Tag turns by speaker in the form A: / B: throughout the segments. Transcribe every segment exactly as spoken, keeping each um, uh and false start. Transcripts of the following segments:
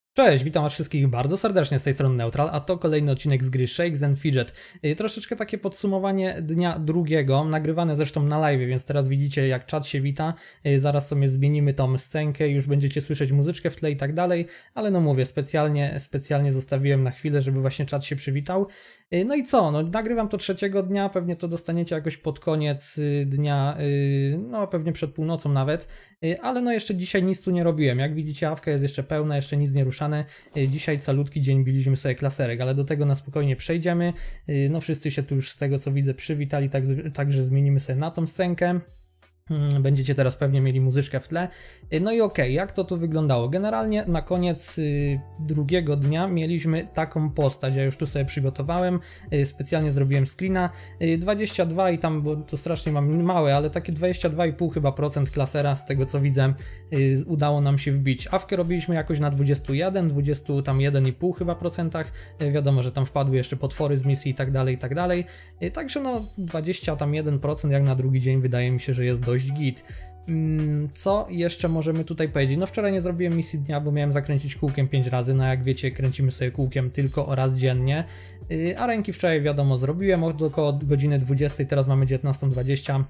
A: Cześć, witam was wszystkich bardzo serdecznie z tej strony Neutral, a to kolejny odcinek z gry Shakes and Fidget. Yy, troszeczkę takie podsumowanie dnia drugiego, nagrywane zresztą na live, więc teraz widzicie jak czat się wita. Yy, zaraz sobie zmienimy tą scenkę, już będziecie słyszeć muzyczkę w tle i tak dalej, ale no mówię, specjalnie, specjalnie zostawiłem na chwilę, żeby właśnie czat się przywitał. Yy, no i co, no nagrywam to trzeciego dnia, pewnie to dostaniecie jakoś pod koniec dnia, yy, no pewnie przed północą nawet, yy, ale no jeszcze dzisiaj nic tu nie robiłem. Jak widzicie, awka jest jeszcze pełna, jeszcze nic nie ruszane. Dzisiaj calutki dzień biliśmy sobie klaserek, ale do tego na spokojnie przejdziemy. No wszyscy się tu już z tego co widzę przywitali, tak, także zmienimy sobie na tą scenkę. Będziecie teraz pewnie mieli muzyczkę w tle. No i okej, okay, jak to tu wyglądało? Generalnie na koniec y, drugiego dnia mieliśmy taką postać. Ja już tu sobie przygotowałem, y, specjalnie zrobiłem screena. Y, dwadzieścia dwa i tam, bo to strasznie mam małe, ale takie dwadzieścia dwa i pół chyba procent klasera, z tego co widzę, y, udało nam się wbić. Awkę robiliśmy jakoś na dwadzieścia jeden, dwadzieścia jeden i pół chyba procentach. Y, wiadomo, że tam wpadły jeszcze potwory z misji i tak dalej, i tak dalej. Y, także no dwadzieścia jeden procent jak na drugi dzień wydaje mi się, że jest dość git. Co jeszcze możemy tutaj powiedzieć? No wczoraj nie zrobiłem misji dnia, bo miałem zakręcić kółkiem pięć razy, no jak wiecie kręcimy sobie kółkiem tylko raz dziennie, a ręki wczoraj wiadomo zrobiłem od około godziny dwudziestej, teraz mamy dziewiętnasta dwadzieścia.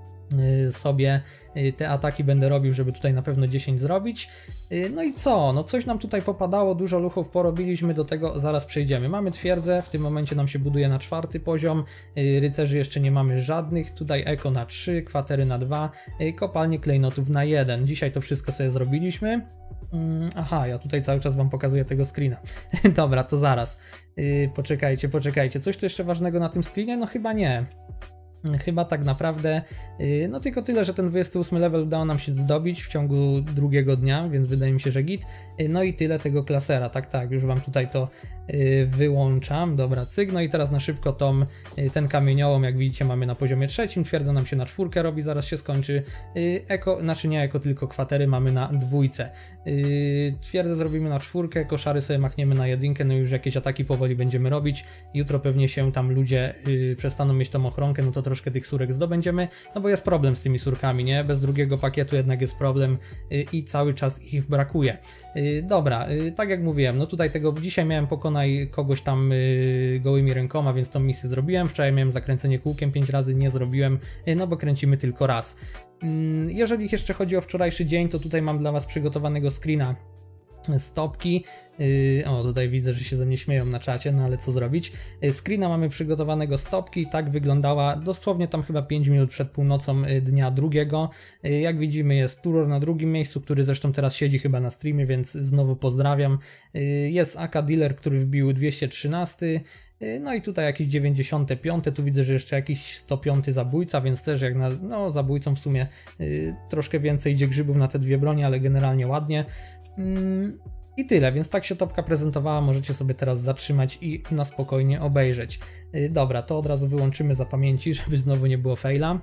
A: Sobie te ataki będę robił, żeby tutaj na pewno dziesięć zrobić. No i co? No coś nam tutaj popadało, dużo luchów porobiliśmy, do tego zaraz przejdziemy. Mamy twierdzę, w tym momencie nam się buduje na czwarty poziom, rycerzy jeszcze nie mamy żadnych, tutaj eko na trzy, kwatery na dwa, kopalnie klejnotów na jeden. Dzisiaj to wszystko sobie zrobiliśmy. Aha, ja tutaj cały czas wam pokazuję tego screena. Dobra, to zaraz. Poczekajcie, poczekajcie. Coś tu jeszcze ważnego na tym screenie? No chyba nie. Chyba tak naprawdę, no tylko tyle, że ten dwudziesty ósmy level udało nam się zdobić w ciągu drugiego dnia, więc wydaje mi się, że git. No i tyle tego klasera, tak, tak, już wam tutaj to wyłączam, dobra, cyk. No i teraz na szybko tą, ten kamieniołom, jak widzicie, mamy na poziomie trzecim, twierdza nam się na czwórkę robi, zaraz się skończy. Eko, znaczy nie eko, tylko kwatery mamy na dwójce. Twierdzę zrobimy na czwórkę, koszary sobie machniemy na jedynkę, no już jakieś ataki powoli będziemy robić. Jutro pewnie się tam ludzie przestaną mieć tą ochronkę, no to troszkę tych surek zdobędziemy, no bo jest problem z tymi surkami, nie? Bez drugiego pakietu jednak jest problem i cały czas ich brakuje. Dobra, tak jak mówiłem, no tutaj tego dzisiaj miałem pokonać kogoś tam gołymi rękoma, więc tą misję zrobiłem. Wczoraj miałem zakręcenie kółkiem pięć razy, nie zrobiłem, no bo kręcimy tylko raz. Jeżeli jeszcze chodzi o wczorajszy dzień, to tutaj mam dla was przygotowanego screena stopki. O, tutaj widzę, że się ze mnie śmieją na czacie, no ale co zrobić. Screena mamy przygotowanego stopki, tak wyglądała dosłownie tam chyba pięć minut przed północą dnia drugiego. Jak widzimy jest Turor na drugim miejscu, który zresztą teraz siedzi chyba na streamie, więc znowu pozdrawiam. Jest A K Dealer, który wbił dwieście trzynaście. No i tutaj jakieś dziewięćdziesiąte piąte, tu widzę, że jeszcze jakiś sto piąty zabójca, więc też jak na, no zabójcą w sumie yy, troszkę więcej idzie grzybów na te dwie bronie, ale generalnie ładnie. Yy, I tyle, więc tak się topka prezentowała, możecie sobie teraz zatrzymać i na spokojnie obejrzeć. Yy, dobra, to od razu wyłączymy za pamięci, żeby znowu nie było faila.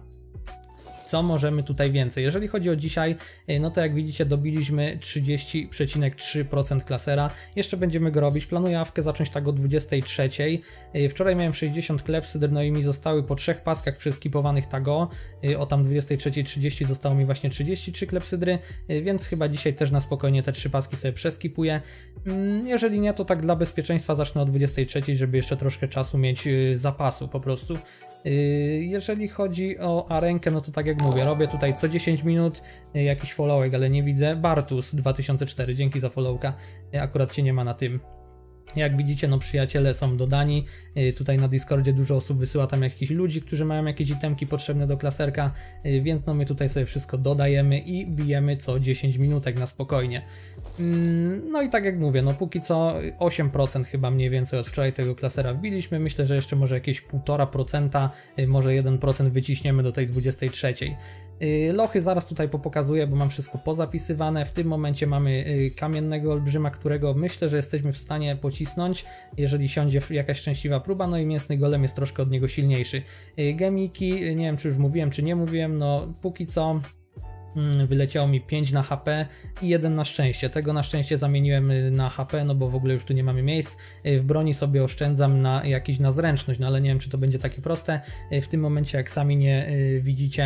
A: Co możemy tutaj więcej? Jeżeli chodzi o dzisiaj, no to jak widzicie dobiliśmy trzydzieści przecinek trzy procent klasera. Jeszcze będziemy go robić. Planuję awkę zacząć tak o dwudziestej trzeciej. Wczoraj miałem sześćdziesiąt klepsydr, no i mi zostały po trzech paskach przyskipowanych tago. O tam dwudziestej trzeciej trzydzieści zostało mi właśnie trzydzieści trzy klepsydry, więc chyba dzisiaj też na spokojnie te trzy paski sobie przeskipuję. Jeżeli nie, to tak dla bezpieczeństwa zacznę o dwudziestej trzeciej, żeby jeszcze troszkę czasu mieć zapasu po prostu. Jeżeli chodzi o arenkę, no to tak jak mówię, robię tutaj co dziesięć minut jakiś followek, ale nie widzę. Bartus dwa tysiące cztery, dzięki za followka, akurat cię nie ma na tym. Jak widzicie, no przyjaciele są dodani, tutaj na Discordzie dużo osób wysyła tam jakichś ludzi, którzy mają jakieś itemki potrzebne do klaserka, więc no my tutaj sobie wszystko dodajemy i bijemy co dziesięć minutek na spokojnie. No i tak jak mówię, no póki co osiem procent chyba mniej więcej od wczoraj tego klasera wbiliśmy, myślę, że jeszcze może jakieś półtora procenta, może jeden procent wyciśniemy do tej dwudziestej trzeciej. Lochy zaraz tutaj popokazuję, bo mam wszystko pozapisywane. W tym momencie mamy kamiennego olbrzyma, którego myślę, że jesteśmy w stanie pocisnąć, jeżeli siądzie jakaś szczęśliwa próba, no i mięsny golem jest troszkę od niego silniejszy. Gemiki, nie wiem czy już mówiłem, czy nie mówiłem, no póki co wyleciało mi pięć na H P i jeden na szczęście. Tego na szczęście zamieniłem na H P, no bo w ogóle już tu nie mamy miejsc. W broni sobie oszczędzam na jakiś na zręczność, no ale nie wiem czy to będzie takie proste. W tym momencie jak sami nie widzicie,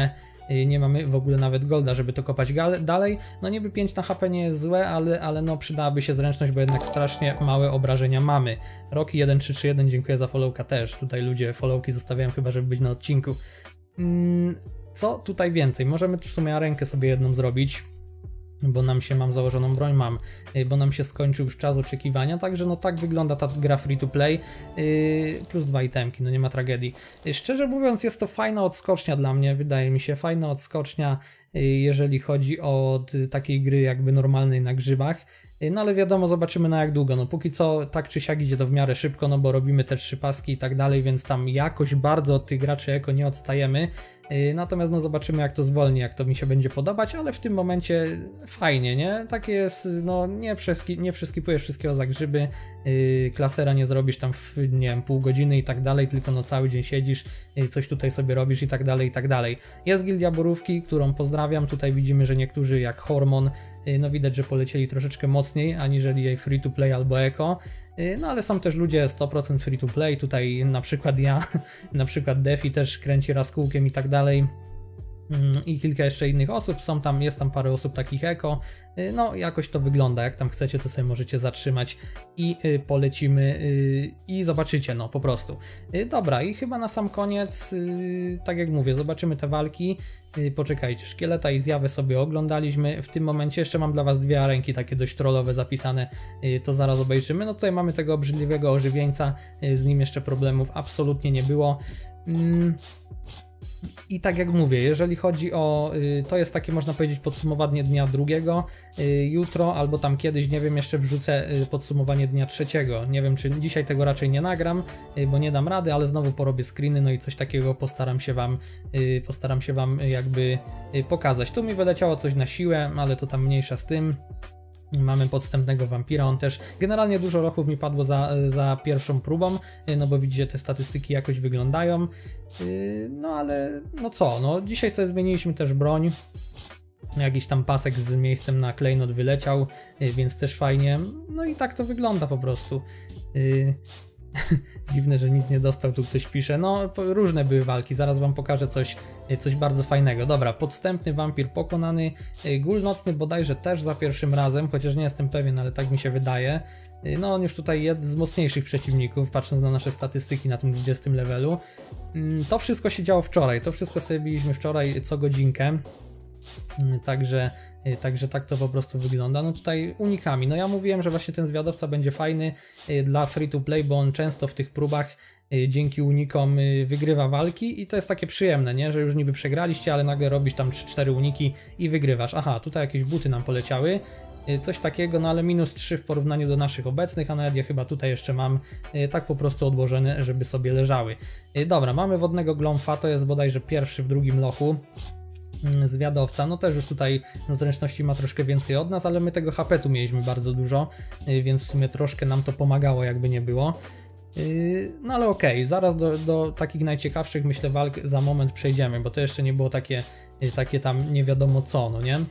A: nie mamy w ogóle nawet golda, żeby to kopać dalej. No niby pięć na H P nie jest złe, ale, ale no przydałaby się zręczność, bo jednak strasznie małe obrażenia mamy. Roki jeden trzy trzy jeden, dziękuję za followka też. Tutaj ludzie followki zostawiają chyba, żeby być na odcinku. Co tutaj więcej? Możemy tu w sumie rękę sobie jedną zrobić, bo nam się, mam założoną broń, mam, bo nam się skończył już czas oczekiwania, także no tak wygląda ta gra free to play, yy, plus dwa itemki, no nie ma tragedii. Yy, szczerze mówiąc jest to fajna odskocznia dla mnie, wydaje mi się, fajna odskocznia, yy, jeżeli chodzi o yy, takiej gry jakby normalnej na grzybach. No ale wiadomo, zobaczymy na jak długo, no póki co tak czy siak idzie to w miarę szybko, no bo robimy te trzy paski i tak dalej, więc tam jakoś bardzo od tych graczy eko nie odstajemy, natomiast no zobaczymy jak to zwolni, jak to mi się będzie podobać, ale w tym momencie fajnie, nie? Takie jest, no nie, przeski, nie przeskipujesz wszystkiego za grzyby, yy, klasera nie zrobisz tam w, nie wiem, pół godziny i tak dalej, tylko no cały dzień siedzisz, yy, coś tutaj sobie robisz i tak dalej, i tak dalej. Jest Gildia Borówki, którą pozdrawiam, tutaj widzimy, że niektórzy jak Hormon, yy, no widać, że polecieli troszeczkę mocniej, aniżeli jej free to play albo eko. No ale są też ludzie sto procent free to play, tutaj na przykład ja, na przykład Defi też kręci raz kółkiem i tak dalej. I kilka jeszcze innych osób, są tam, jest tam parę osób takich eko, no jakoś to wygląda, jak tam chcecie to sobie możecie zatrzymać i polecimy i zobaczycie, no po prostu. Dobra, i chyba na sam koniec, tak jak mówię, zobaczymy te walki, poczekajcie, Szkieleta i Zjawę sobie oglądaliśmy, w tym momencie jeszcze mam dla was dwie arenki takie dość trollowe zapisane, to zaraz obejrzymy. No tutaj mamy tego obrzydliwego ożywieńca, z nim jeszcze problemów absolutnie nie było. I tak jak mówię, jeżeli chodzi o, to jest takie można powiedzieć podsumowanie dnia drugiego, jutro albo tam kiedyś, nie wiem, jeszcze wrzucę podsumowanie dnia trzeciego, nie wiem czy dzisiaj tego raczej nie nagram, bo nie dam rady, ale znowu porobię screeny, no i coś takiego postaram się wam, postaram się wam jakby pokazać. Tu mi wyleciało coś na siłę, ale to tam mniejsza z tym. Mamy podstępnego wampira, on też, generalnie dużo rochów mi padło za, za pierwszą próbą, no bo widzicie, te statystyki jakoś wyglądają, no ale no co, no dzisiaj sobie zmieniliśmy też broń, jakiś tam pasek z miejscem na klejnot wyleciał, więc też fajnie, no i tak to wygląda po prostu. Dziwne, że nic nie dostał, tu ktoś pisze. No, różne były walki, zaraz wam pokażę coś, coś bardzo fajnego. Dobra, podstępny wampir pokonany, Gul nocny bodajże też za pierwszym razem, chociaż nie jestem pewien, ale tak mi się wydaje. No, on już tutaj jest z mocniejszych przeciwników, patrząc na nasze statystyki na tym dwudziestym levelu. To wszystko się działo wczoraj, to wszystko sobie biliśmy wczoraj co godzinkę. Także, także tak to po prostu wygląda. No tutaj unikami. No ja mówiłem, że właśnie ten zwiadowca będzie fajny dla free to play, bo on często w tych próbach dzięki unikom wygrywa walki i to jest takie przyjemne, nie? Że już niby przegraliście, ale nagle robisz tam trzy cztery uniki i wygrywasz. Aha, tutaj jakieś buty nam poleciały. Coś takiego, no ale minus trzy w porównaniu do naszych obecnych, a nawet ja chyba tutaj jeszcze mam tak po prostu odłożone, żeby sobie leżały. Dobra, mamy wodnego glomfa, to jest bodajże pierwszy w drugim lochu. Zwiadowca, no też już tutaj no, zręczności ma troszkę więcej od nas, ale my tego H P tu mieliśmy bardzo dużo, więc w sumie troszkę nam to pomagało, jakby nie było. No ale okej, okay, zaraz do, do takich najciekawszych, myślę, walk za moment przejdziemy, bo to jeszcze nie było takie, takie tam nie wiadomo co, no nie?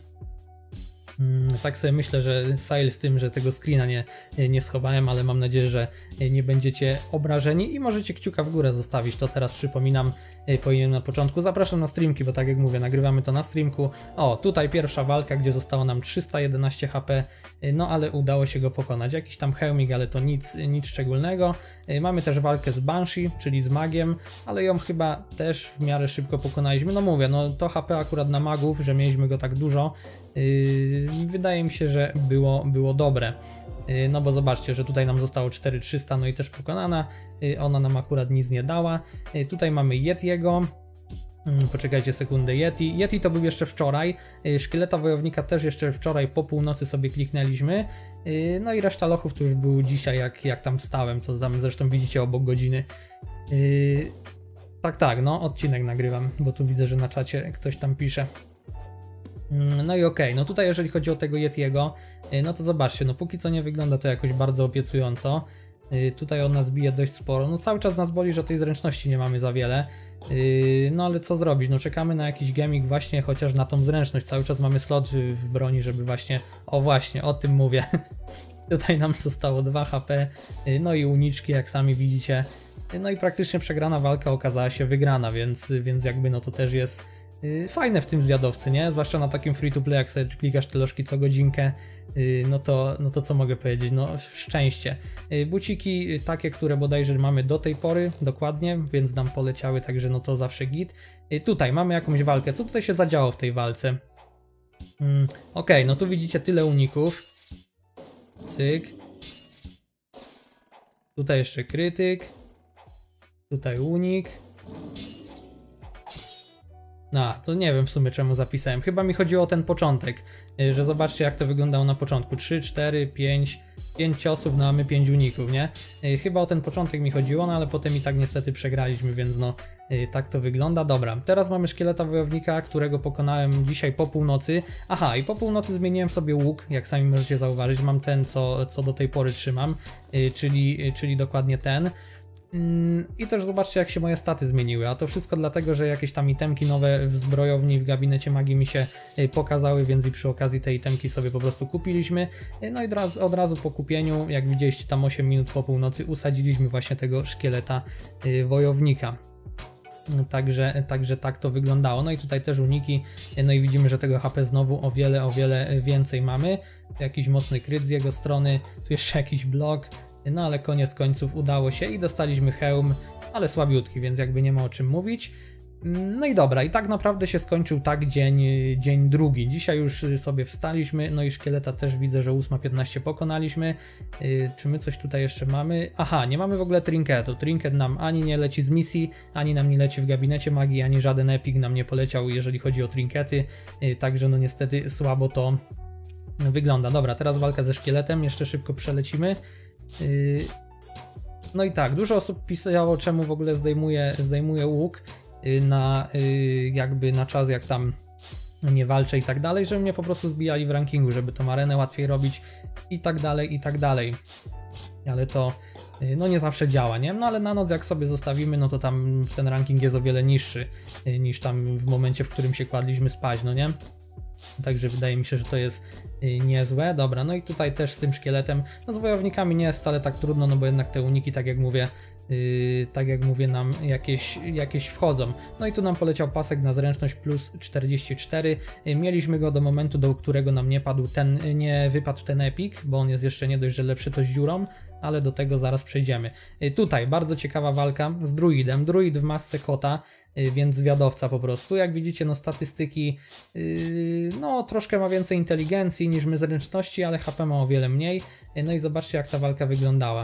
A: Tak sobie myślę, że fail z tym, że tego screena nie, nie schowałem, ale mam nadzieję, że nie będziecie obrażeni i możecie kciuka w górę zostawić, to teraz przypominam, powinienem na początku. Zapraszam na streamki, bo tak jak mówię, nagrywamy to na streamku. O, tutaj pierwsza walka, gdzie zostało nam trzysta jedenaście H P, no ale udało się go pokonać. Jakiś tam hełmik, ale to nic, nic szczególnego. Mamy też walkę z Banshee, czyli z magiem, ale ją chyba też w miarę szybko pokonaliśmy. No mówię, no to H P akurat na magów, że mieliśmy go tak dużo, Yy, wydaje mi się, że było, było dobre. Yy, no bo zobaczcie, że tutaj nam zostało cztery tysiące trzysta, no i też pokonana. Yy, ona nam akurat nic nie dała. Yy, tutaj mamy Yetiego. Yy, poczekajcie sekundę, Yeti. Yeti to był jeszcze wczoraj. Yy, Szkieleta Wojownika też jeszcze wczoraj po północy sobie kliknęliśmy. Yy, no i reszta lochów to już był dzisiaj, jak, jak tam stałem. To tam zresztą widzicie obok godziny. Yy, tak, tak, no odcinek nagrywam, bo tu widzę, że na czacie ktoś tam pisze. No i okej, okay. No tutaj jeżeli chodzi o tego Yetiego, no to zobaczcie, no póki co nie wygląda to jakoś bardzo obiecująco. Tutaj on nas bije dość sporo, no cały czas nas boli, że tej zręczności nie mamy za wiele. No ale co zrobić, no czekamy na jakiś gemik właśnie, chociaż na tą zręczność, cały czas mamy slot w broni, żeby właśnie, o właśnie, o tym mówię. Tutaj nam zostało dwa H P, no i uniczki, jak sami widzicie. No i praktycznie przegrana walka okazała się wygrana, więc, więc jakby no to też jest fajne w tym zwiadowcy, nie? Zwłaszcza na takim free to play, jak sobie klikasz te lożki co godzinkę, no to, no to co mogę powiedzieć, no szczęście. Buciki takie, które bodajże mamy do tej pory, dokładnie, więc nam poleciały, także no to zawsze git. Tutaj mamy jakąś walkę, co tutaj się zadziało w tej walce? Hmm, ok, no tu widzicie tyle uników. Cyk. Tutaj jeszcze krytyk. Tutaj unik. No, to nie wiem w sumie czemu zapisałem. Chyba mi chodziło o ten początek, że zobaczcie jak to wyglądało na początku. trzy, cztery, pięć, pięć ciosów, no a my pięć uników, nie? Chyba o ten początek mi chodziło, no ale potem i tak niestety przegraliśmy, więc no tak to wygląda. Dobra, teraz mamy szkieleta wojownika, którego pokonałem dzisiaj po północy. Aha, i po północy zmieniłem sobie łuk, jak sami możecie zauważyć. Mam ten, co, co do tej pory trzymam, czyli, czyli dokładnie ten. I też zobaczcie jak się moje staty zmieniły, a to wszystko dlatego, że jakieś tam itemki nowe w zbrojowni, w gabinecie magii mi się pokazały, więc i przy okazji te itemki sobie po prostu kupiliśmy. No i od razu, od razu po kupieniu, jak widzieliście tam osiem minut po północy, usadziliśmy właśnie tego szkieleta wojownika. Także, także tak to wyglądało. No i tutaj też uniki, no i widzimy, że tego H P znowu o wiele, o wiele więcej mamy. Jakiś mocny kryt z jego strony, tu jeszcze jakiś blok. No ale koniec końców udało się i dostaliśmy hełm, ale słabiutki, więc jakby nie ma o czym mówić. No i dobra, i tak naprawdę się skończył tak dzień, dzień drugi. Dzisiaj już sobie wstaliśmy, no i szkieleta też widzę, że ósma piętnaście pokonaliśmy. Yy, czy my coś tutaj jeszcze mamy? Aha, nie mamy w ogóle trinketu. Trinket nam ani nie leci z misji, ani nam nie leci w gabinecie magii, ani żaden epic nam nie poleciał, jeżeli chodzi o trinkety. Yy, także no niestety słabo to wygląda. Dobra, teraz walka ze szkieletem, jeszcze szybko przelecimy. No i tak, dużo osób pisało, czemu w ogóle zdejmuje, zdejmuje łuk na jakby na czas, jak tam nie walczę i tak dalej, żeby mnie po prostu zbijali w rankingu, żeby tą arenę łatwiej robić i tak dalej, i tak dalej. Ale to no nie zawsze działa, nie? No ale na noc jak sobie zostawimy, no to tam ten ranking jest o wiele niższy niż tam w momencie, w którym się kładliśmy spać, no nie? Także wydaje mi się, że to jest niezłe. Dobra, no i tutaj też z tym szkieletem, no z wojownikami nie jest wcale tak trudno, no bo jednak te uniki, tak jak mówię, yy, tak jak mówię, nam jakieś, jakieś wchodzą. No i tu nam poleciał pasek na zręczność plus czterdzieści cztery. Yy, mieliśmy go do momentu, do którego nam nie padł ten, nie wypadł ten epic, bo on jest jeszcze nie dość, że lepszy to z dziurą, ale do tego zaraz przejdziemy. Yy, tutaj bardzo ciekawa walka z druidem. Druid w masce kota, yy, więc zwiadowca po prostu. Jak widzicie, no statystyki, yy, no troszkę ma więcej inteligencji niż my zręczności, ale H P ma o wiele mniej. Yy, no i zobaczcie jak ta walka wyglądała.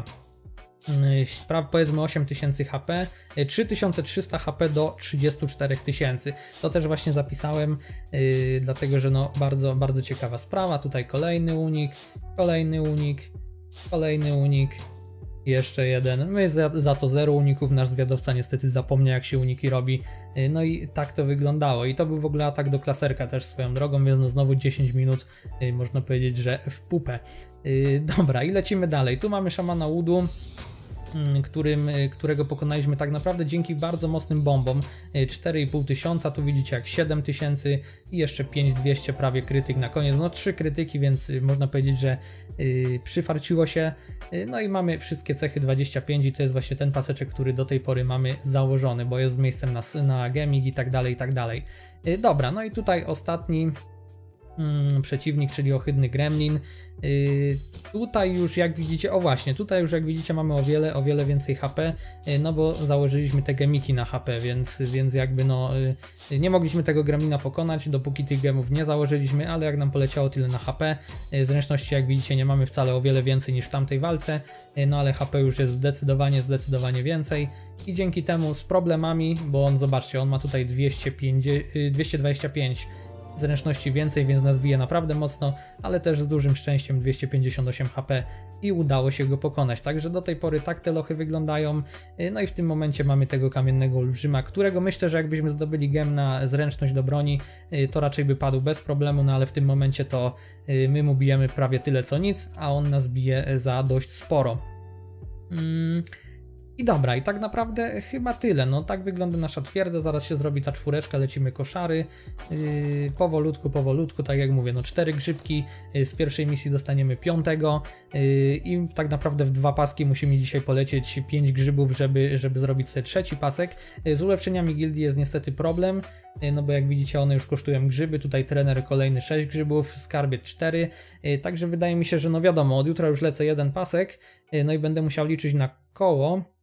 A: Yy, powiedzmy osiem tysięcy H P, yy, trzy tysiące trzysta H P do trzydziestu czterech tysięcy. To też właśnie zapisałem, yy, dlatego że no bardzo, bardzo ciekawa sprawa. Tutaj kolejny unik, kolejny unik, kolejny unik, jeszcze jeden. My za, za to zero uników, nasz zwiadowca niestety zapomniał jak się uniki robi. No i tak to wyglądało. I to był w ogóle atak do klaserka też swoją drogą, więc no znowu dziesięć minut, można powiedzieć, że w pupę. Dobra, i lecimy dalej. Tu mamy szamana Woodu, Którym, którego pokonaliśmy tak naprawdę dzięki bardzo mocnym bombom. cztery i pół tysiąca, tu widzicie jak siedem tysięcy i jeszcze pięć tysięcy dwieście prawie krytyk na koniec. No trzy krytyki, więc można powiedzieć, że yy, przyfarciło się. Yy, no i mamy wszystkie cechy dwadzieścia pięć i to jest właśnie ten paseczek, który do tej pory mamy założony, bo jest z miejscem na, na gaming i tak dalej, i tak dalej. Yy, dobra, no i tutaj ostatni Hmm, przeciwnik, czyli ohydny gremlin. Yy, tutaj już jak widzicie, o właśnie, tutaj już jak widzicie mamy o wiele, o wiele więcej H P, yy, no bo założyliśmy te gemiki na H P, więc, więc jakby no yy, nie mogliśmy tego gremlina pokonać, dopóki tych gemów nie założyliśmy, ale jak nam poleciało tyle na H P, yy, zręczności jak widzicie nie mamy wcale o wiele więcej niż w tamtej walce, yy, no ale H P już jest zdecydowanie, zdecydowanie więcej i dzięki temu z problemami, bo on, zobaczcie, on ma tutaj dwieście pięćdziesiąt, yy, dwieście dwadzieścia pięć zręczności więcej, więc nas bije naprawdę mocno, ale też z dużym szczęściem dwieście pięćdziesiąt osiem H P i udało się go pokonać. Także do tej pory tak te lochy wyglądają. No i w tym momencie mamy tego kamiennego olbrzyma, którego myślę, że jakbyśmy zdobyli gem na zręczność do broni, to raczej by padł bez problemu, no ale w tym momencie to my mu bijemy prawie tyle co nic, a on nas bije za dość sporo. Hmm. I dobra, i tak naprawdę chyba tyle. No tak wygląda nasza twierdza, zaraz się zrobi ta czwóreczka, lecimy koszary. Yy, powolutku, powolutku, tak jak mówię, no cztery grzybki, yy, z pierwszej misji dostaniemy piątego yy, i tak naprawdę w dwa paski musimy dzisiaj polecieć pięć grzybów, żeby, żeby zrobić sobie trzeci pasek. Yy, z ulepszeniami gildii jest niestety problem, yy, no bo jak widzicie one już kosztują grzyby, tutaj trener kolejny sześć grzybów, skarbiec cztery, yy, także wydaje mi się, że no wiadomo, od jutra już lecę jeden pasek, yy, no i będę musiał liczyć na koło.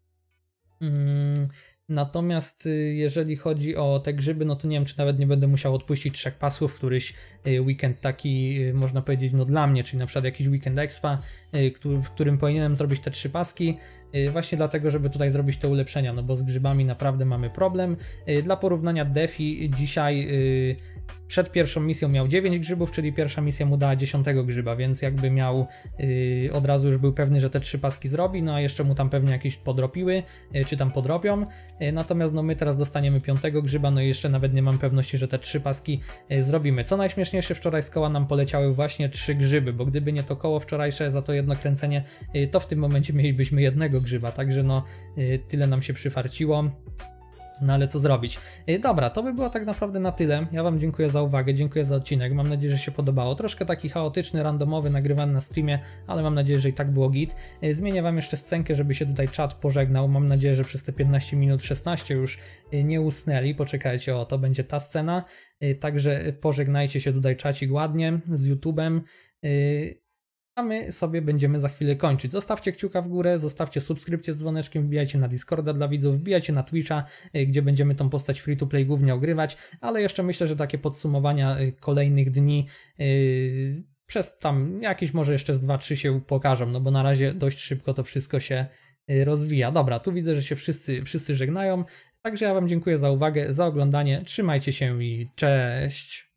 A: Natomiast jeżeli chodzi o te grzyby, no to nie wiem, czy nawet nie będę musiał odpuścić trzech pasów, któryś weekend taki, można powiedzieć, no dla mnie, czyli na przykład jakiś weekend expa, w którym powinienem zrobić te trzy paski, właśnie dlatego, żeby tutaj zrobić te ulepszenia, no bo z grzybami naprawdę mamy problem. Dla porównania Defi dzisiaj przed pierwszą misją miał dziewięć grzybów, czyli pierwsza misja mu dała dziesiątego grzyba, więc jakby miał, od razu już był pewny, że te trzy paski zrobi, no a jeszcze mu tam pewnie jakieś podropiły, czy tam podrobią. Natomiast no my teraz dostaniemy piątego grzyba, no i jeszcze nawet nie mam pewności, że te trzy paski zrobimy. Co najśmieszniejsze, wczoraj z koła nam poleciały właśnie trzy grzyby, bo gdyby nie to koło wczorajsze za to jedno kręcenie, to w tym momencie mielibyśmy jednego grzyba, także no tyle nam się przyfarciło. No ale co zrobić? Dobra, to by było tak naprawdę na tyle. Ja Wam dziękuję za uwagę, dziękuję za odcinek. Mam nadzieję, że się podobało. Troszkę taki chaotyczny, randomowy, nagrywany na streamie, ale mam nadzieję, że i tak było git. Zmienię Wam jeszcze scenkę, żeby się tutaj czat pożegnał. Mam nadzieję, że przez te piętnaście minut, szesnaście już nie usnęli. Poczekajcie, o, to będzie ta scena. Także pożegnajcie się tutaj czacik ładnie z YouTube'em. A my sobie będziemy za chwilę kończyć. Zostawcie kciuka w górę, zostawcie subskrypcję z dzwoneczkiem, wbijajcie na Discorda dla widzów, wbijajcie na Twitcha, gdzie będziemy tą postać free to play głównie ogrywać, ale jeszcze myślę, że takie podsumowania kolejnych dni yy, przez tam jakieś może jeszcze z dwa trzy się pokażą, no bo na razie dość szybko to wszystko się rozwija. Dobra, tu widzę, że się wszyscy, wszyscy żegnają, także ja Wam dziękuję za uwagę, za oglądanie, trzymajcie się i cześć!